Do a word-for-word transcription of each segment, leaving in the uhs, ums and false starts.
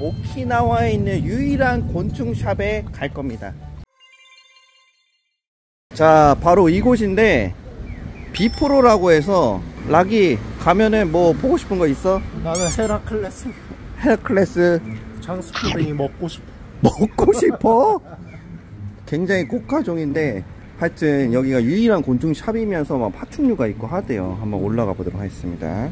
오키나와에 있는 유일한 곤충샵에 갈 겁니다. 자, 바로 이곳인데 비프로라고 해서 락이 가면은 뭐 보고 싶은 거 있어? 나는 헤라클레스. 헤라클레스 장수풍뎅이 먹고 싶어. 먹고 싶어? 굉장히 고가종인데 하여튼 여기가 유일한 곤충샵이면서 막 파충류가 있고 하대요. 한번 올라가 보도록 하겠습니다.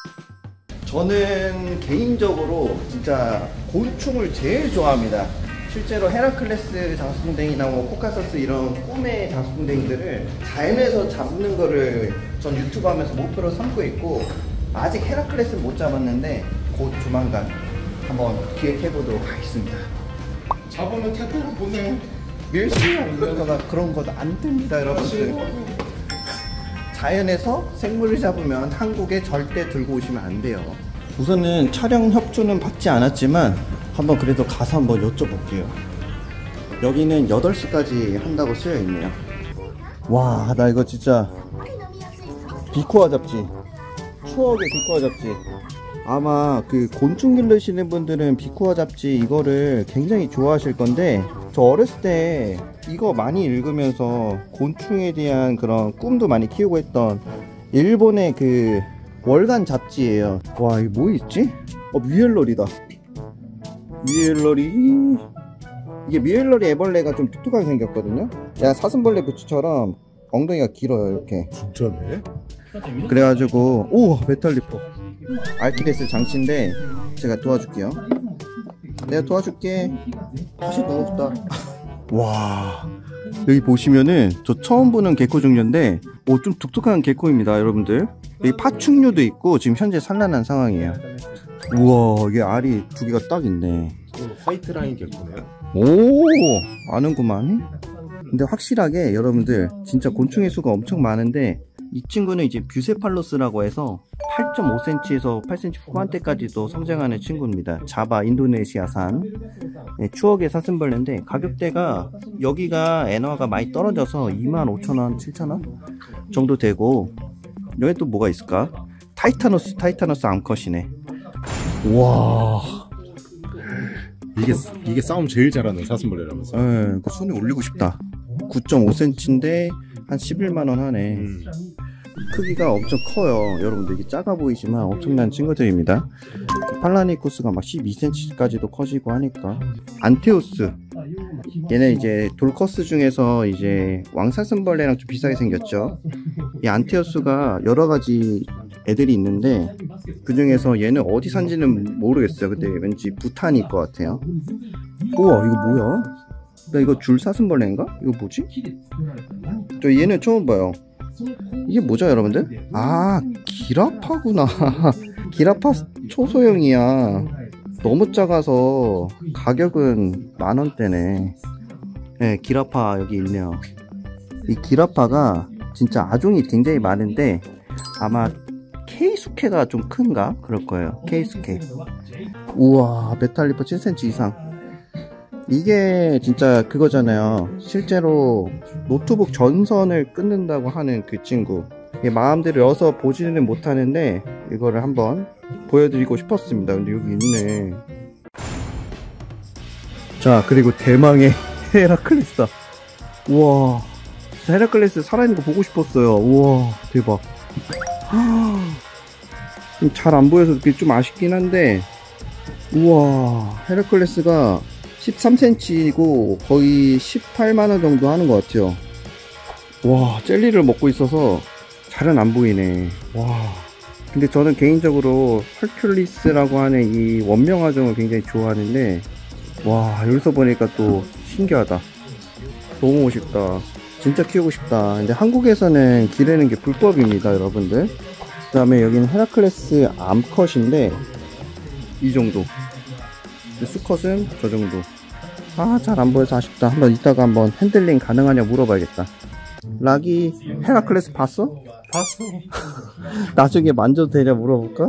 저는 개인적으로 진짜 곤충을 제일 좋아합니다. 실제로 헤라클레스 장수풍뎅이나 뭐 코카서스 이런 꿈의 장수풍뎅이들을 자연에서 잡는 거를 전 유튜브 하면서 목표로 삼고 있고, 아직 헤라클레스는 못 잡았는데 곧 조만간 한번 기획해 보도록 하겠습니다. 잡으면 택배로 보내요. 밀수가 이러다가 그런 것도 안 됩니다, 여러분들. 자연에서 생물을 잡으면 한국에 절대 들고 오시면 안 돼요. 우선은 촬영 협조는 받지 않았지만 한번 그래도 가서 한번 여쭤볼게요. 여기는 여덟 시까지 한다고 쓰여 있네요. 와, 나 이거 진짜 비코아 잡지, 추억의 비코아 잡지. 아마 그 곤충 기르시는 분들은 비코아 잡지 이거를 굉장히 좋아하실 건데, 저 어렸을 때 이거 많이 읽으면서 곤충에 대한 그런 꿈도 많이 키우고 했던 일본의 그 월간 잡지예요. 와, 이거 뭐 있지? 어, 미엘러리다. 미엘러리. 이게 미엘러리 애벌레가 좀 툭툭하게 생겼거든요. 야, 사슴벌레 부츠처럼 엉덩이가 길어요, 이렇게. 진짜네? 그래가지고, 오, 메탈리퍼. 알키데스 장치인데 제가 도와줄게요. 내가 도와줄게. 다시 너무 없다. 와, 여기 보시면은 저 처음 보는 개코 종류인데 오, 좀 독특한 개코입니다, 여러분들. 여기 파충류도 있고 지금 현재 산란한 상황이에요. 우와, 이게 알이 두 개가 딱 있네. 화이트 라인 개코네요. 오, 아는구만. 근데 확실하게 여러분들 진짜 곤충의 수가 엄청 많은데, 이 친구는 이제 뷰세팔로스라고 해서 팔 점 오 센티미터에서 팔 센티미터 후반대까지도 성장하는 친구입니다. 자바 인도네시아산. 네, 추억의 사슴벌레인데 가격대가 여기가 엔화가 많이 떨어져서 이만 오천 원, 칠천 원 정도 되고, 여기 또 뭐가 있을까? 타이타노스, 타이타노스 암컷이네. 와, 이게 이게 싸움 제일 잘하는 사슴벌레라면서. 네, 그 손에 올리고 싶다. 구 점 오 센티미터인데 한 십일만 원 하네. 음. 크기가 엄청 커요. 여러분들 이게 작아 보이지만 엄청난 친구들입니다. 팔라니쿠스가 막 십이 센티미터까지도 커지고 하니까. 안테우스, 얘는 이제 돌커스 중에서 이제 왕사슴벌레랑 좀 비슷하게 생겼죠. 이 안테우스가 여러가지 애들이 있는데 그 중에서 얘는 어디 산지는 모르겠어요. 근데 왠지 부탄일 것 같아요. 우와, 이거 뭐야? 나 이거 줄사슴벌레인가? 이거 뭐지? 저 얘는 처음 봐요. 이게 뭐죠, 여러분들? 아, 기라파구나. 기라파 초소형이야. 너무 작아서 가격은 만원대네. 네, 기라파 여기 있네요. 이 기라파가 진짜 아종이 굉장히 많은데 아마 케이수케가 좀 큰가? 그럴 거예요. 케이수케. 우와, 메탈리퍼 칠 센티미터 이상. 이게 진짜 그거잖아요. 실제로 노트북 전선을 끊는다고 하는 그 친구. 마음대로 여서 보지는 못하는데 이거를 한번 보여드리고 싶었습니다. 근데 여기 있네. 자, 그리고 대망의 헤라클레스다. 우와, 헤라클레스 살아있는 거 보고 싶었어요. 우와, 대박. 잘 안 보여서 좀 아쉽긴 한데, 우와, 헤라클레스가 십삼 센티미터이고 거의 십팔만 원 정도 하는 것 같아요. 와, 젤리를 먹고 있어서 잘은 안 보이네. 와, 근데 저는 개인적으로 헐큘리스라고 하는 이 원명아종을 굉장히 좋아하는데, 와, 여기서 보니까 또 신기하다. 너무 멋있다. 진짜 키우고 싶다. 근데 한국에서는 기르는 게 불법입니다, 여러분들. 그 다음에 여기는 헤라클레스 암컷인데 이 정도, 수컷은 저 정도. 아, 잘 안 보여서 아쉽다. 한번 이따가 한번 핸들링 가능하냐 물어봐야겠다. 락이 헤라클레스 봤어? 봤어. 나중에 만져도 되냐 물어볼까?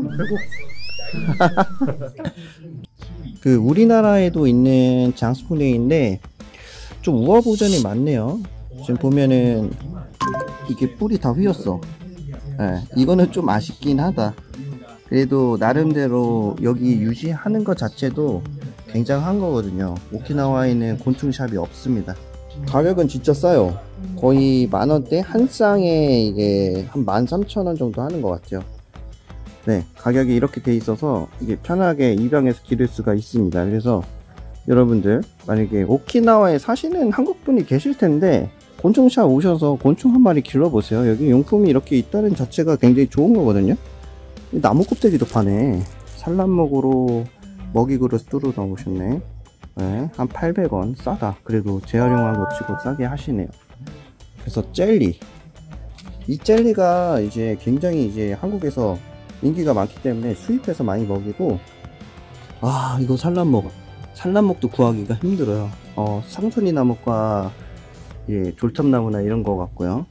그 우리나라에도 있는 장수풍뎅이인데 좀 우화 버전이 많네요. 지금 보면은 이게 뿔이 다 휘었어. 네, 이거는 좀 아쉽긴 하다. 그래도 나름대로 여기 유지하는 것 자체도 굉장한 거거든요. 오키나와에는 곤충샵이 없습니다. 가격은 진짜 싸요. 거의 만원대 한 쌍에 이게 한 만 삼천 원 정도 하는 것 같아요. 네, 가격이 이렇게 돼 있어서 이게 편하게 입양해서 기를 수가 있습니다. 그래서 여러분들 만약에 오키나와에 사시는 한국분이 계실 텐데 곤충샵 오셔서 곤충 한 마리 길러보세요. 여기 용품이 이렇게 있다는 자체가 굉장히 좋은 거거든요. 나무 껍데기도 파네. 산란목으로 먹이 그릇 뚫어 넣으셨네. 네, 한 팔백 원 싸다. 그래도 재활용한 거 치고 싸게 하시네요. 그래서 젤리, 이 젤리가 이제 굉장히 이제 한국에서 인기가 많기 때문에 수입해서 많이 먹이고, 아 이거 산란목 산란목도 구하기가 힘들어요. 어, 상순이 나무과 예, 졸탑나무나 이런 거 같고요.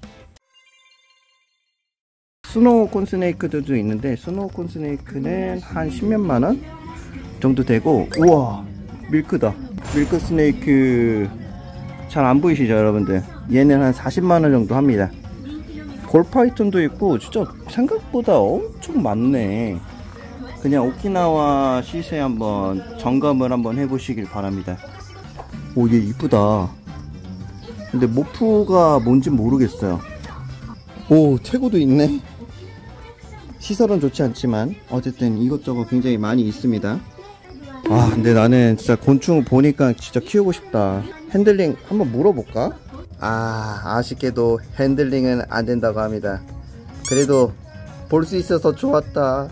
스노우 콘스네이크들도 있는데 스노우 콘스네이크는 한 십몇만 원 정도 되고, 우와 밀크다. 밀크 스네이크 잘 안 보이시죠 여러분들? 얘는 한 사십만 원 정도 합니다. 골파이톤도 있고 진짜 생각보다 엄청 많네. 그냥 오키나와 시세 한번 점검을 한번 해보시길 바랍니다. 오, 얘 이쁘다. 근데 모프가 뭔지 모르겠어요. 오, 태고도 있네. 시설은 좋지 않지만 어쨌든 이것저것 굉장히 많이 있습니다. 아, 근데 나는 진짜 곤충 보니까 진짜 키우고 싶다. 핸들링 한번 물어볼까? 아, 아쉽게도 핸들링은 안 된다고 합니다. 그래도 볼 수 있어서 좋았다.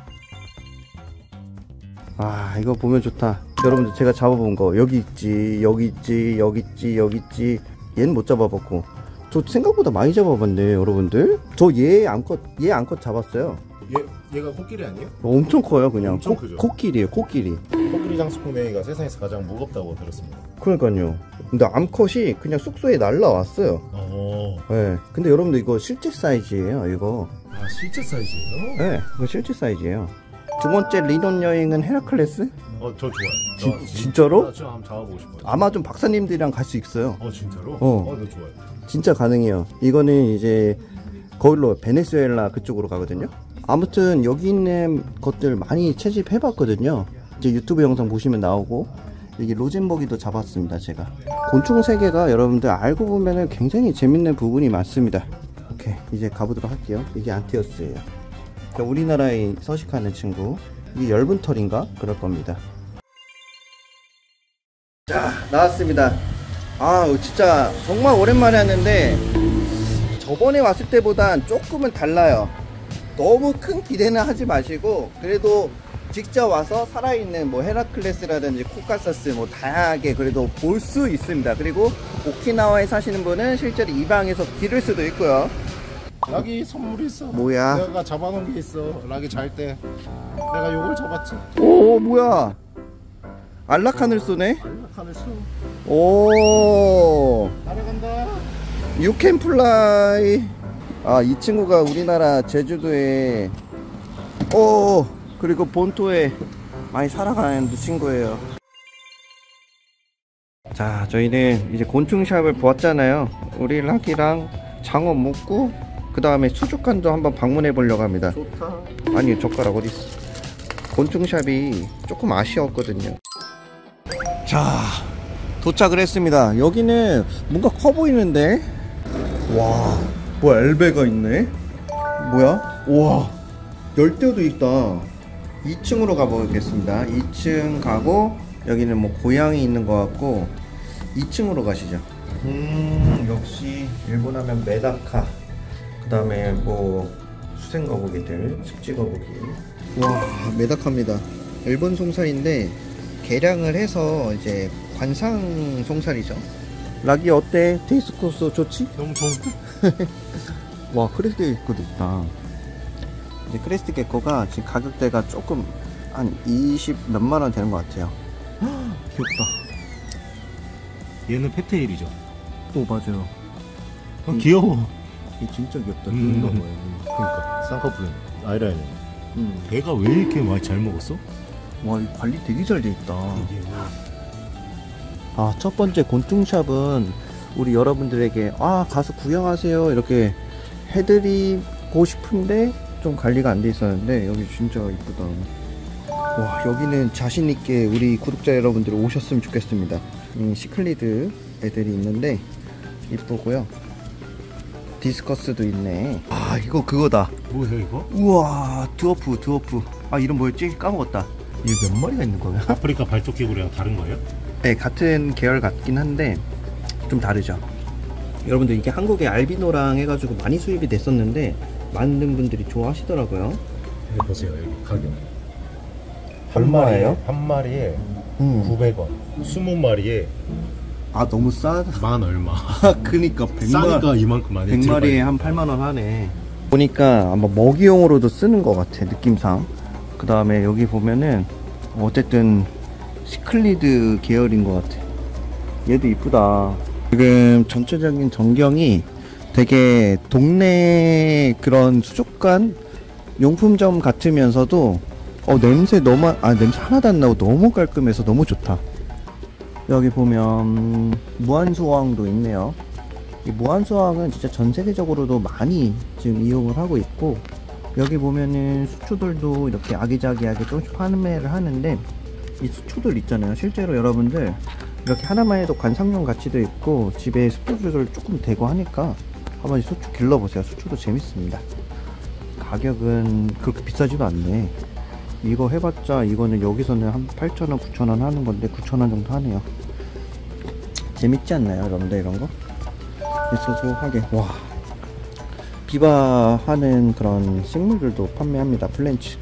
아, 이거 보면 좋다. 여러분들 제가 잡아본 거 여기 있지, 여기 있지, 여기 있지, 여기 있지. 얘는 못 잡아봤고, 저 생각보다 많이 잡아봤네 여러분들. 저 얘 암컷 얘 암컷 잡았어요. 얘, 얘가 코끼리 아니에요? 엄청 커요. 그냥 엄청 코, 크죠? 코끼리에요, 코끼리. 코끼리 장수풍뎅이가 세상에서 가장 무겁다고 들었습니다. 그러니까요. 근데 암컷이 그냥 숙소에 날라왔어요. 어. 네. 근데 여러분들 이거 실제 사이즈예요 이거. 아, 실제 사이즈예요? 네, 이거 실제 사이즈예요. 두 번째 리논 여행은 헤라클레스? 어, 저 좋아요. 진, 저, 진짜로? 나 진짜 한번 잡아보고 싶어요. 아마존 박사님들이랑 갈 수 있어요. 어, 진짜로? 어. 어, 네, 좋아요. 진짜 가능해요. 이거는 이제 거기로 베네수엘라 그쪽으로 가거든요. 아무튼 여기 있는 것들 많이 채집해봤거든요. 이제 유튜브 영상 보시면 나오고, 여기 로젠버기도 잡았습니다 제가. 곤충 세계가 여러분들 알고 보면은 굉장히 재밌는 부분이 많습니다. 오케이, 이제 가보도록 할게요. 이게 안티어스예요. 우리나라에 서식하는 친구. 이게 엷은 털인가? 그럴 겁니다. 자, 나왔습니다. 아, 진짜 정말 오랜만에 왔는데 저번에 왔을 때보단 조금은 달라요. 너무 큰 기대는 하지 마시고, 그래도 직접 와서 살아있는 뭐 헤라클레스라든지 코카사스 뭐 다양하게 그래도 볼 수 있습니다. 그리고 오키나와에 사시는 분은 실제로 입양해서 기를 수도 있고요. 락이 선물이 있어. 뭐야? 내가 잡아놓은 게 있어. 락이 잘 때 내가 요걸 잡았지. 오, 뭐야? 안락하늘 쏘네? 안락하늘 쏘. 오, 날아간다. You can fly. 아, 이 친구가 우리나라 제주도에, 오, 그리고 본토에 많이 살아가는 친구예요. 자, 저희는 이제 곤충샵을 보았잖아요. 우리 락이랑 장어 먹고 그 다음에 수족관도 한번 방문해 보려고 합니다. 좋다. 아니, 젓가락 어디 있어? 곤충샵이 조금 아쉬웠거든요. 자, 도착을 했습니다. 여기는 뭔가 커 보이는데? 와, 뭐야, 엘베가 있네? 뭐야? 우와, 열대어도 있다. 이 층으로 가보겠습니다. 이 층 가고, 여기는 뭐 고양이 있는 것 같고, 이 층으로 가시죠. 음, 역시 일본 하면 메다카, 그 다음에 뭐 수생거북이들, 습지거북이. 와, 메다카입니다. 일본 송사인데 개량을 해서 이제 관상 송사리죠. 락이 어때? 테이스 코스 좋지? 너무 좋은데? 와, 크레스트 게코도 있다. 이제 크레스트 게코가 지금 가격대가 조금 한 이십 몇만 원 되는 것 같아요. 귀엽다. 얘는 페테일이죠. 오, 맞아요. 아, 귀여워. 얘 진짜 귀엽다. 음. 귀여운 거예요. 그러니까 쌍꺼풀은 아이라인. 음. 걔가 왜 이렇게 많이 잘 먹었어? 와, 이 관리 되게 잘 돼 있다. 이게 아, 첫 번째 곤충샵은 우리 여러분들에게 아, 가서 구경하세요 이렇게 해드리고 싶은데 좀 관리가 안 돼 있었는데, 여기 진짜 이쁘다. 와, 여기는 자신있게 우리 구독자 여러분들이 오셨으면 좋겠습니다. 이 시클리드 애들이 있는데 이쁘고요. 디스커스도 있네. 아, 이거 그거다. 뭐예요 이거? 우와, 드워프 드워프. 아, 이름 뭐였지? 까먹었다. 이게 몇 마리가 있는 거야? 아프리카 발토끼고리랑 다른 거예요? 네, 같은 계열 같긴 한데 좀 다르죠. 여러분들 이게 한국에 알비노랑 해가지고 많이 수입이 됐었는데 많은 분들이 좋아하시더라고요. 이거 보세요, 여기 가격. 얼마예요? 한 마리에 음. 구백 원. 스무 마리에 아, 너무 싸다. 만 얼마. 그니까 싸니까 이만큼 많이 백 마리에 한 팔만 원 하네. 보니까 아마 먹이용으로도 쓰는 것 같아, 느낌상. 그 다음에 여기 보면은 어쨌든 시클리드 계열인 것 같아. 얘도 이쁘다. 지금 전체적인 전경이 되게 동네 그런 수족관 용품점 같으면서도 어, 냄새 너무, 아, 냄새 하나도 안 나고 너무 깔끔해서 너무 좋다. 여기 보면 무한수어항도 있네요. 이 무한수어항은 진짜 전 세계적으로도 많이 지금 이용을 하고 있고, 여기 보면은 수초들도 이렇게 아기자기하게 조금씩 판매를 하는데, 이 수초들 있잖아요. 실제로 여러분들 이렇게 하나만 해도 관상용 가치도 있고 집에 습도주를 조금 대고 하니까 한번 수초 길러보세요. 수초도 재밌습니다. 가격은 그렇게 비싸지도 않네. 이거 해봤자 이거는 여기서는 한 팔천 원, 구천 원 하는 건데 구천 원 정도 하네요. 재밌지 않나요, 여러분들? 이런 거 소소하게. 와, 비바하는 그런 식물들도 판매합니다. 플랜츠.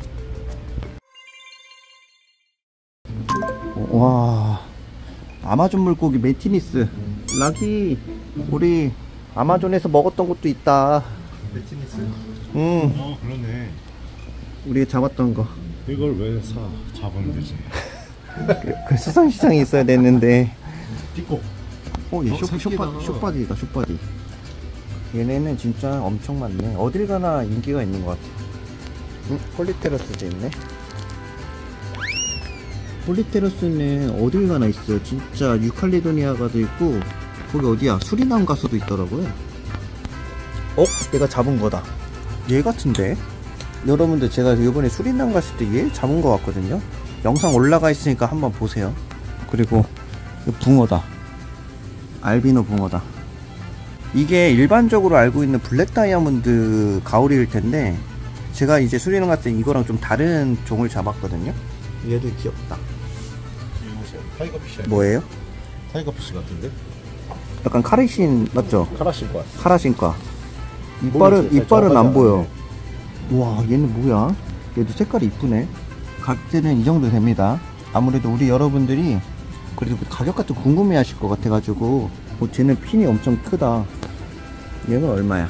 와, 아마존 물고기 메티니스. 락이 우리 아마존에서 먹었던 것도 있다. 메티니스? 응. 어, 그러네. 우리가 잡았던 거. 이걸 왜 사? 잡으면 되지. 그, 그 수산시장에 있어야 됐는데. 띠꼬. 어, 얘 어, 쇼, 쇼바, 쇼바디다, 쇼바디. 얘네는 진짜 엄청 많네. 어딜 가나 인기가 있는 것 같아. 응? 폴리테러스도 있네. 폴리테러스는 어딜 가나 있어요. 진짜 뉴칼리도니아가도 있고, 거기 어디야? 수리남 가서도 있더라고요. 어? 내가 잡은 거다. 얘 같은데? 여러분들 제가 이번에 수리남 갔을 때 얘 잡은 거 같거든요. 영상 올라가 있으니까 한번 보세요. 그리고 붕어다. 알비노 붕어다. 이게 일반적으로 알고 있는 블랙 다이아몬드 가오리일 텐데, 제가 이제 수리남 갔을 때 이거랑 좀 다른 종을 잡았거든요. 얘도 귀엽다. 이거 보세요. 타이거피쉬. 뭐예요? 타이거피쉬 같은데? 약간 카라신 맞죠? 카라신과. 카라신과. 이빨은 이빨은 안 보여. 와, 얘는 뭐야? 얘도 색깔이 이쁘네. 가격대는 이 정도 됩니다. 아무래도 우리 여러분들이 그래도 가격 같은 거 궁금해 하실 것 같아 가지고. 어, 쟤는 핀이 엄청 크다. 얘는 얼마야?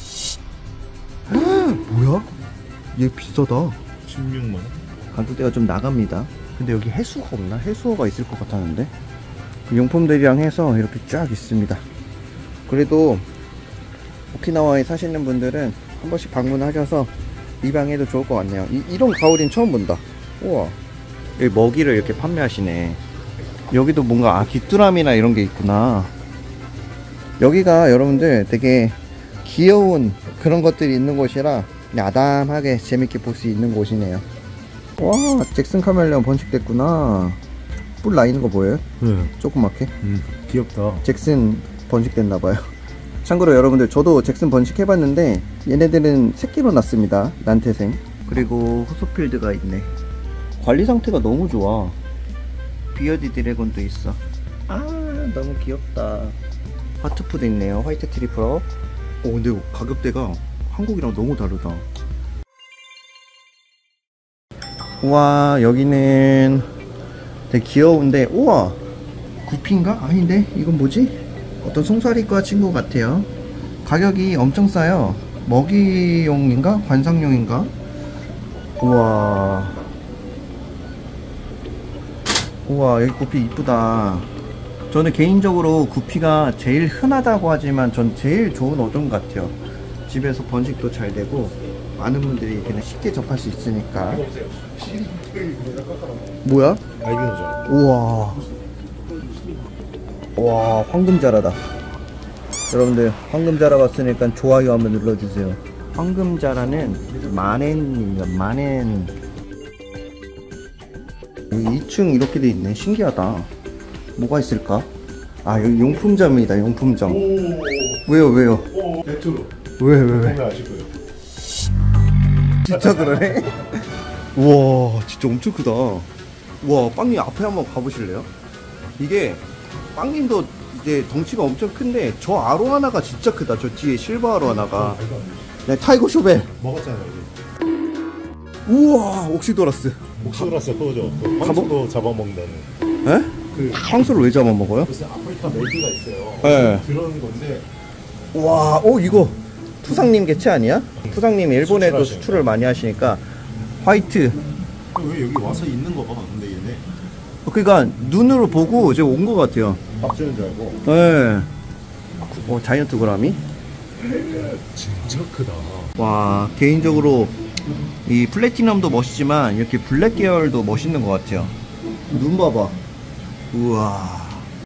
뭐야? 얘 비싸다. 십육만 원? 가격대가 좀 나갑니다. 근데 여기 해수가 없나? 해수어가 있을 것 같았는데. 용품들이랑 해서 이렇게 쫙 있습니다. 그래도 오키나와에 사시는 분들은 한 번씩 방문하셔서 입양해도 좋을 것 같네요. 이, 이런 가오리는 처음 본다. 우와, 여기 먹이를 이렇게 판매하시네. 여기도 뭔가 아 귀뚜라미나 이런 게 있구나. 여기가 여러분들 되게 귀여운 그런 것들이 있는 곳이라 아담하게 재밌게 볼 수 있는 곳이네요. 와, 잭슨 카멜레온 번식됐구나. 뿔 나 있는 거 보여요? 네. 조그맣게. 음, 귀엽다. 잭슨 번식됐나봐요. 참고로 여러분들 저도 잭슨 번식해봤는데 얘네들은 새끼로 났습니다. 난태생. 그리고 후소필드가 있네. 관리 상태가 너무 좋아. 비어디 드래곤도 있어. 아, 너무 귀엽다. 하트푸드 있네요. 화이트 트리플업. 오, 근데 가격대가 한국이랑 너무 다르다. 우와, 여기는 되게 귀여운데, 우와, 구피인가? 아닌데? 이건 뭐지? 어떤 송사리과 친구 같아요. 가격이 엄청 싸요. 먹이용인가? 관상용인가? 우와, 우와, 여기 구피 이쁘다. 저는 개인적으로 구피가 제일 흔하다고 하지만 전 제일 좋은 어종 같아요. 집에서 번식도 잘 되고 많은 분들이 그냥 쉽게 접할 수 있으니까. 뭐야? 알비노죠. 우와, 와, 황금자라다. 여러분들 황금자라 봤으니까 좋아요 한번 눌러주세요. 황금자라는 마넨입니다. 마넨. 여기 이 층 이렇게 돼 있네. 신기하다. 뭐가 있을까? 아, 여기 용품점이다. 용품점. 오. 왜요 왜요? 오. 레트로. 왜 왜 왜? 아실 거예요. 진짜 그러네? 우와, 진짜 엄청 크다. 우와, 빵님 앞에 한번 가보실래요? 이게 빵님도 이제 덩치가 엄청 큰데 저 아로하나가 진짜 크다. 저 뒤에 실버 아로하나가. 네, 타이거 쇼벨 먹었잖아요. 우와, 옥시도라스. 옥시도라스 그거죠. 그 황소도 잡아먹는다는. 에? 그 황소를 왜 잡아먹어요? 무슨 아프리카 멜기가 있어요. 네. 그런 건데. 와, 오, 이거 투상님 개체 아니야? 투상님이 일본에도 수출하시는 수출을 많이 하시니까 화이트. 왜 여기 와서 있는 거 봐. 근데 얘네 그러니까 눈으로 보고 이제 온 것 같아요. 밥 주는 줄 알고. 네. 어, 자이언트 그라미? 진짜 크다. 와, 개인적으로 이 플래티넘도 멋있지만 이렇게 블랙 계열도 멋있는 것 같아요. 눈 봐봐. 우와.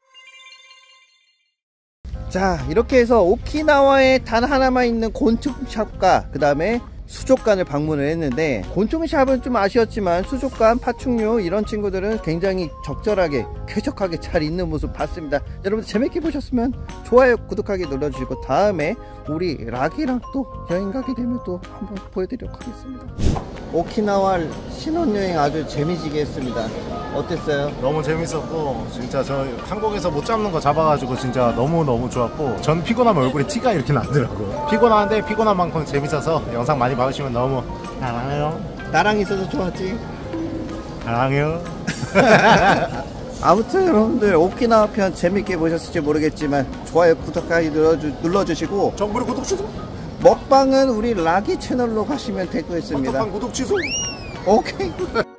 자, 이렇게 해서 오키나와에 단 하나만 있는 곤충샵과 그 다음에 수족관을 방문을 했는데, 곤충샵은 좀 아쉬웠지만 수족관, 파충류 이런 친구들은 굉장히 적절하게 쾌적하게 잘 있는 모습 봤습니다. 여러분들 재밌게 보셨으면 좋아요, 구독하기 눌러주시고 다음에 우리 락이랑 또 여행 가게 되면 또 한번 보여드리도록 하겠습니다. 오키나와 신혼여행 아주 재미지게 했습니다. 어땠어요? 너무 재밌었고 진짜 저 한국에서 못 잡는 거 잡아가지고 진짜 너무너무 좋았고, 전 피곤하면 얼굴에 티가 이렇게 나더라고요. 피곤한데 피곤한 만큼 재밌어서 영상 많이 봐주시면 너무 사랑해요. 나랑 있어서 좋았지? 사랑해요. 아무튼 여러분들 오키나와 편 재밌게 보셨을지 모르겠지만 좋아요, 구독하기 눌러주, 눌러주시고 정부의 구독 취소. 먹방은 우리 락이 채널로 가시면 되겠습니다. 구독 취소. 오케이.